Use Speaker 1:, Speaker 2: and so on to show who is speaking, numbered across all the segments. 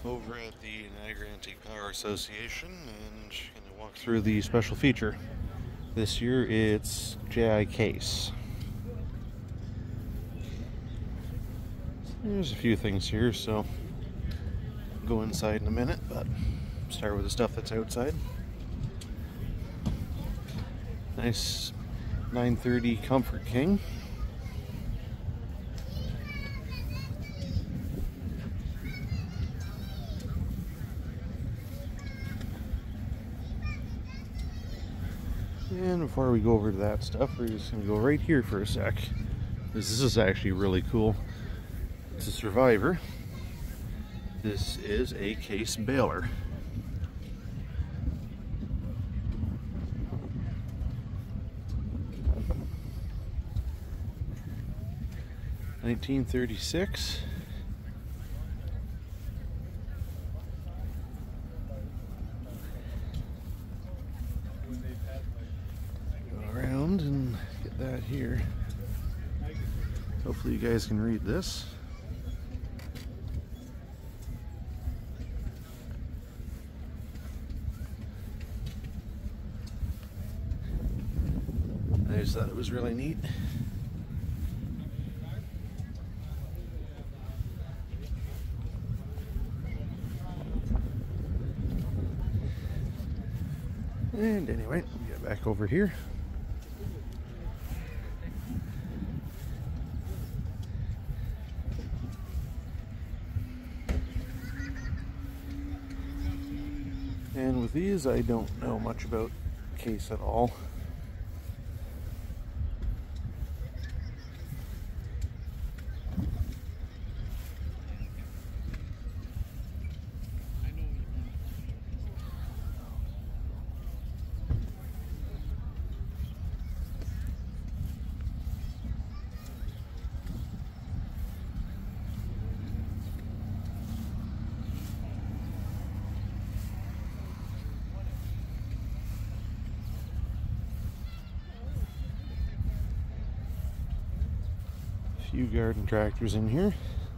Speaker 1: over at the Niagara Antique Power Association and going to walk through the special feature. This year it's JI case. There's a few things here, so I'll go inside in a minute, but start with the stuff that's outside. Nice 930 Comfort King. And before we go over to that stuff, we're just going to go right here for a sec. This is actually really cool. It's a Survivor. This is a case baler. $1936. Go around and get that here. Hopefully you guys can read this. I just thought it was really neat. And anyway, we get back over here. And with these, I don't know much about case at all. Few garden tractors in here.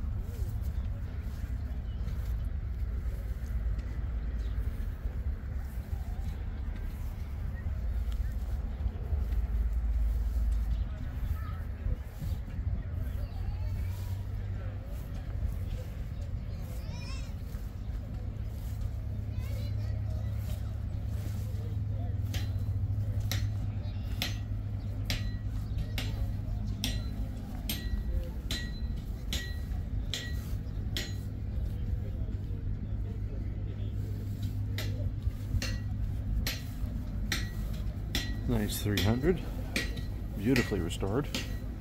Speaker 1: Nice 300, beautifully restored.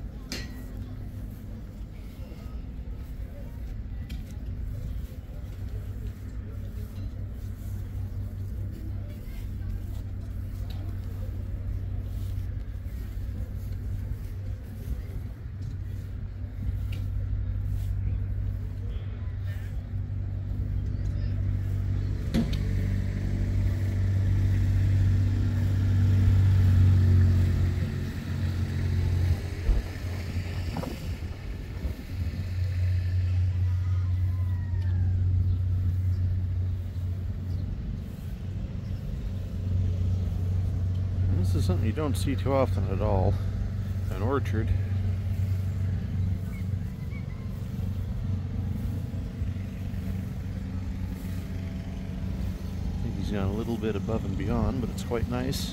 Speaker 1: This is something you don't see too often at all. An orchard. I think he's gone a little bit above and beyond, but it's quite nice.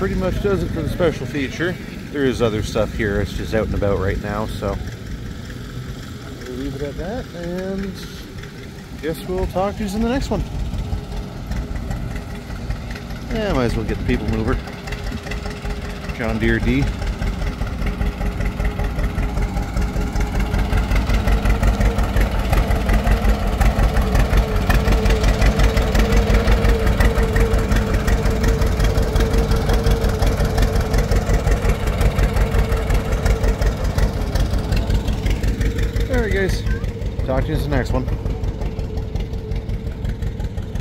Speaker 1: pretty much does it for the special feature. There is other stuff here, it's just out and about right now, so we'll leave it at that, and guess we'll talk to you in the next one. Yeah, might as well get the people mover. John Deere D. Alright guys, talk to you in the next one.